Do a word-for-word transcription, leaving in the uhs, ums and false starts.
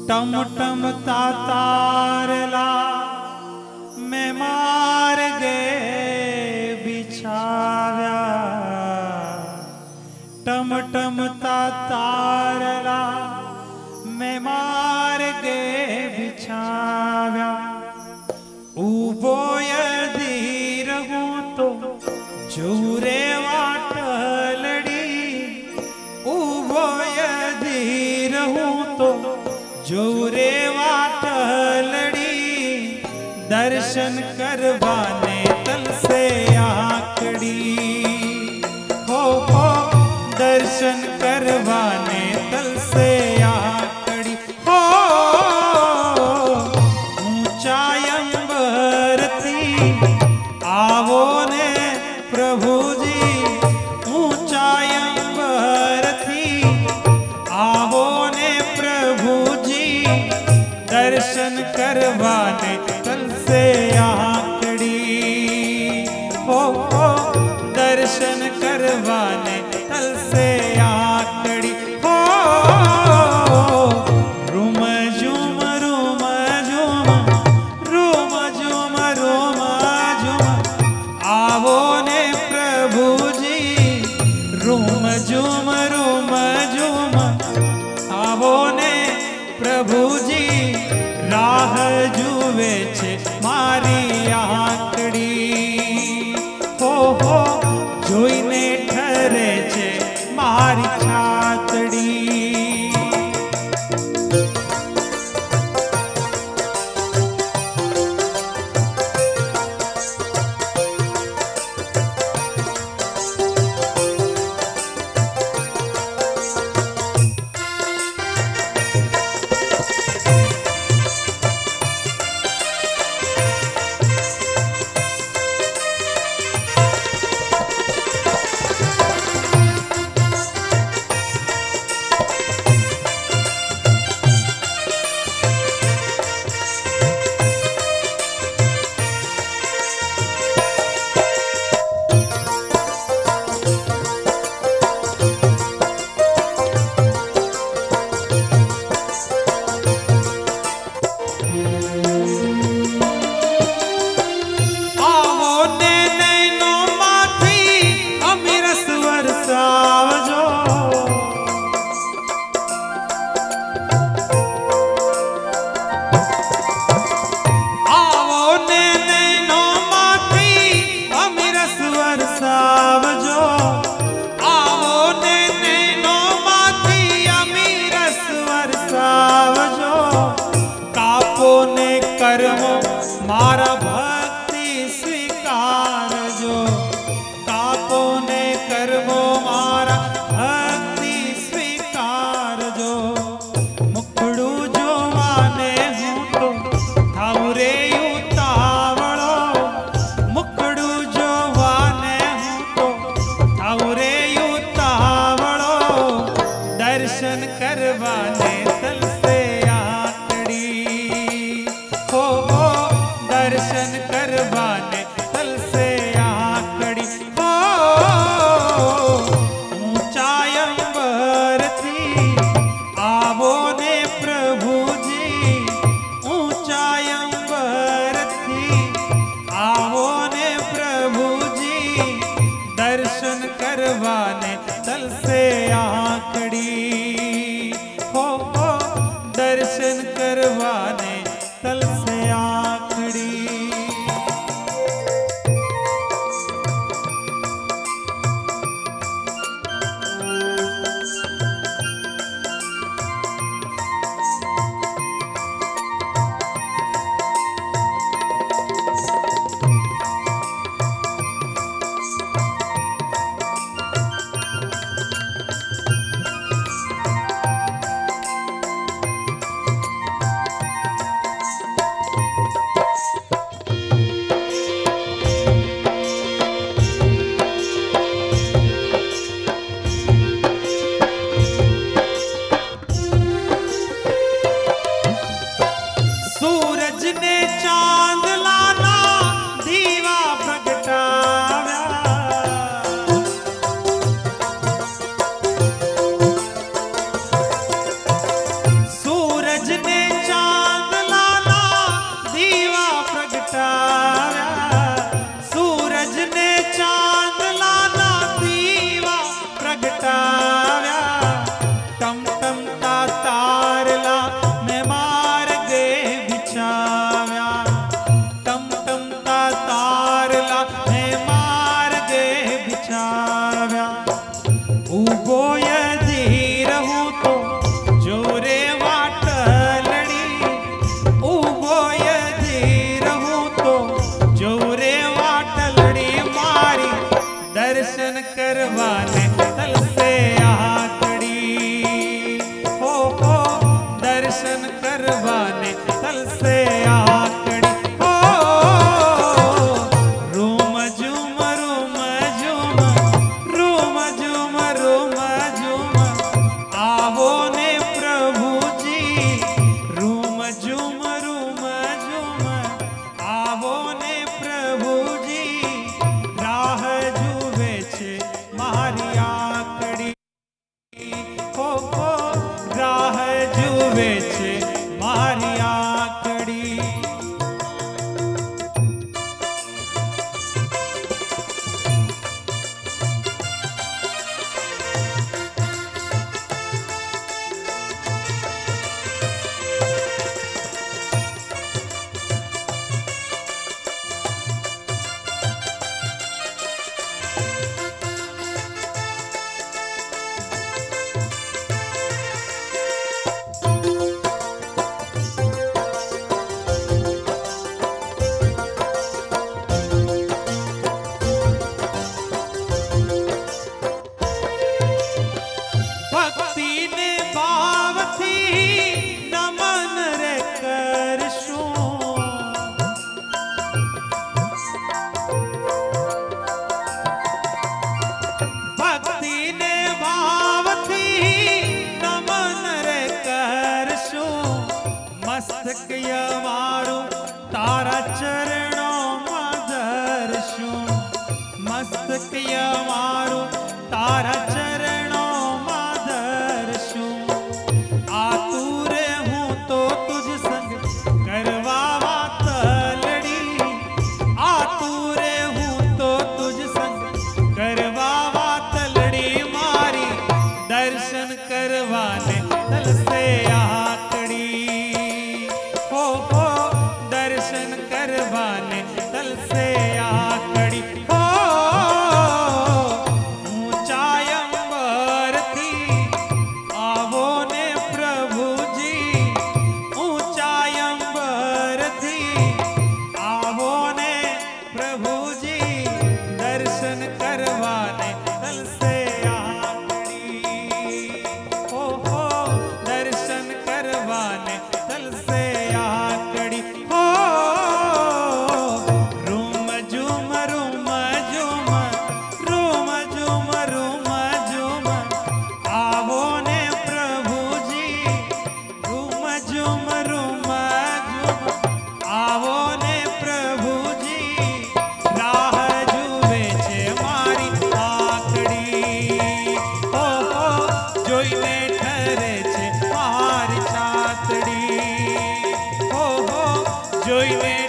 टम टम तारला मैं मार गए बिछाव्या टम टम तारला मैं मार गए बिछाव्या ऊबो यदि रहूं तो जोरे वाटलड़ी ऊबो यदि रहूं तो जोरे वाटलड़ी दर्शन करवाने तल से आकड़ी हो हो दर्शन करवाने तल से आकड़ी हो ऊंचाई अंबर थी आवो ने प्रभु जी ऊंचाई अंबर थी आवो ने प्रभु जी दर्शन करवाने तल से आकड़ी हो हो दर्शन करवाने तल से आकड़ी हो रूम झूम रूम झूम रूम झूम रूम झूम आवो ने प्रभु जी रूम झूम रूम झूम आवो ने प्रभु जी राह जुवे छे मारी आंकड़ी हो हो जोईने ठरे छे मारी छातड़ी मारा भक्ति स्वीकार जो कापो ने करवो मारा भक्ति स्वीकार जो मुखड़ू जो माने हूँ तो थावरे उतावड़ो मुखड़ू जो माने हूँ तो थावरे उतावड़ो दर्शन करवाने तल से आकड़ी हो हो दर्शन करवाने तल से आकड़ी हो ऊंचाई अंबर थी आवो ने प्रभु जी ऊंचाई अंबर थी आवो ने प्रभु जी दर्शन करवाने तल से आकड़ी हो हो दर्शन करवाने तल से आकड़ी सजने બેઠી રહું તો જોઉં રે વાટલડી મારી દર્શન કરવાને તલસે આકડી હો હો દર્શન કરવાને તલસે આકડી હો રૂમ ઝુમ રૂમ ઝુમ રૂમ ઝુમ રૂમ ઝુમ આવો ને પ્રભુજી રૂમ ઝુમ રૂમ ઝુમ આવો ને પ્રભુજી રાહ જુએ છે મારી આકડી હો હો રાહ જુએ છે મારી આકડી ભક્તિને ભાવથી નમન રે કરશું ભક્તિને ભાવથી નમન રે કરશું મસ્તક અમારું તારા ચરણોમાં ધરશું મસ્તક અમારું તારા ચરણોમાં ધરશું આતુરે હું તો તુજ સંગ કરવા વાતલડી આતુરે હું તો તુજ સંગ કરવા વાતલડી મારી દર્શન કરવાને તલસે આકડી હો હો દર્શન કરવાને તલસે આકડી હો ઊંચાઈ અંબરથી આવો ને પ્રભુજી ઊંચાઈ અંબરથી આવો ને પ્રભુજી દર્શન કરવાને તલસે આકડી હો હો દર્શન કરવાને તલસે આકડી હો રૂમ ઝુમ રૂમ ઝુમ રૂમ ઝુમ રૂમ ઝુમ આવો ને પ્રભુજી રૂમ ઝુમ રૂમ ઝુમ આવો ને પ્રભુજી રાહ જુએ છે મારી આકડી હો હો જોઈને ઠરે છે મારી છાતડી હો હો જોઈને